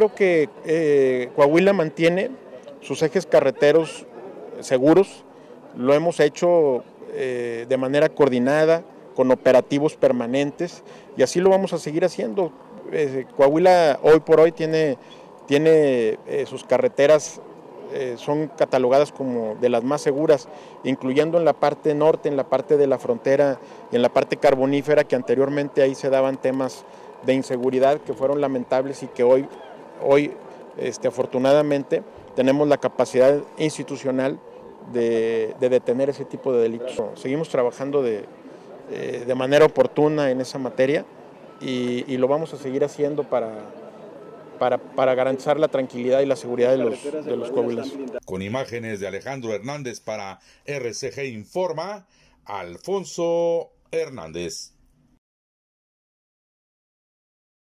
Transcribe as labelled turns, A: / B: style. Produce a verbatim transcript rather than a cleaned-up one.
A: creo que eh, Coahuila mantiene sus ejes carreteros seguros, lo hemos hecho eh, de manera coordinada, con operativos permanentes, y así lo vamos a seguir haciendo. Eh, Coahuila hoy por hoy tiene, tiene eh, sus carreteras, eh, son catalogadas como de las más seguras, incluyendo en la parte norte, en la parte de la frontera y en la parte carbonífera, que anteriormente ahí se daban temas de inseguridad que fueron lamentables y que hoy, hoy este, afortunadamente tenemos la capacidad institucional de, de detener ese tipo de delitos. Seguimos trabajando de, eh, de manera oportuna en esa materia y, y lo vamos a seguir haciendo para, para, para garantizar la tranquilidad y la seguridad de los, de los coahuilenses.
B: Con imágenes de Alejandro Hernández para R C G Informa, Alfonso Hernández.